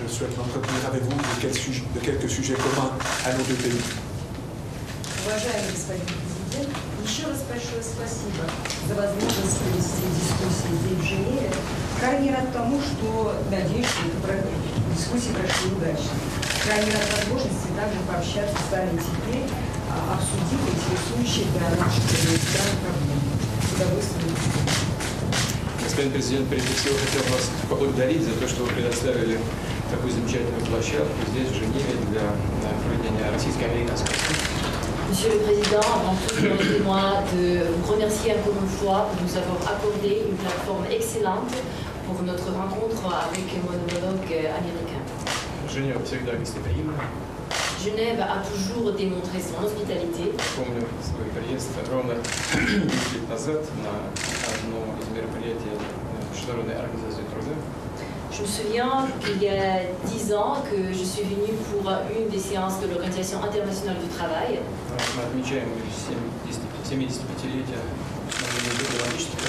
je souhaite m'entretenir avec vous de quelques sujets communs à nos deux pays. Уважаемый господин президент, еще раз большое спасибо за возможность провести дискуссии здесь, в Женеве. Крайне рад тому, что, надеюсь, что дискуссии прошли удачно. Крайне рад возможности также пообщаться с вами теперь, обсудить интересующие для наших стран проблемы. С удовольствием. Господин президент, прежде всего хотел вас поблагодарить за то, что вы предоставили такую замечательную площадку здесь, в Женеве, для проведения российско-американской. Monsieur le Président, avant tout, permettez-moi de vous remercier encore une fois pour nous avoir accordé une plateforme excellente pour notre rencontre avec mon homologue américain. Женева всегда гостеприимна. Genève a toujours démontré son hospitalité. Помню свой приезд ровно 10 лет назад на одно из мероприятий Международной организации труда. Je me souviens qu'il y a 10 ans que je suis venue pour une des séances de l'Organisation internationale du travail. Мы отмечаем 75-летие экономических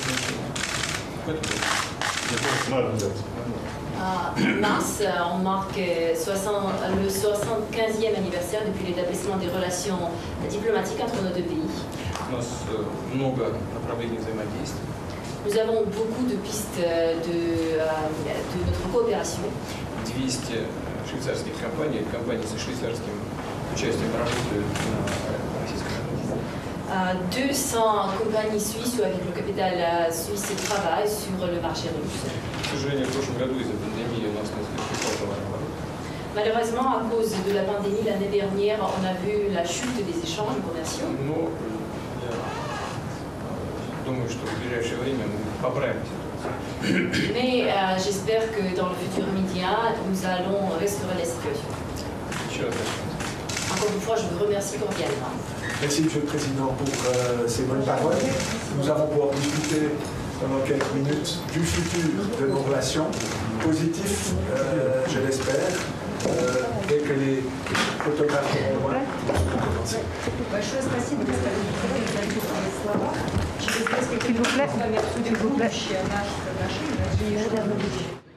отношений. En mars, on marque le 75e anniversaire depuis l'établissement des relations diplomatiques entre nos deux pays. У нас много направлений взаимодействия. Nous avons beaucoup de pistes de notre coopération. 200 швейцарских компаний со швейцарским участием работают на российском рынке. 200 compagnies suisses ou avec le capital suisse travaillent sur le marché russe. К сожалению, в прошлом году из-за пандемии у нас несколько упал товарооборот. Malheureusement, à cause de la pandémie l'année dernière, on a vu la chute des échanges commerciaux. Но я думаю, что в ближайшее время мы поправим ситуацию. Mais j'espère que dans le futur immédiat, nous allons restaurer la situation. Еще раз спасибо. Encore une fois, je vous remercie cordialement. Merci, Monsieur le Président, pour ces bonnes paroles. Nous allons pouvoir discuter pendant quelques minutes du futur de nos relations, positif, je l'espère, dès que les photographes auront loin. Большое спасибо, господин президент, за теплые слова. Через несколько минут мы с вами обсудим будущее наших отношений. Надеюсь, что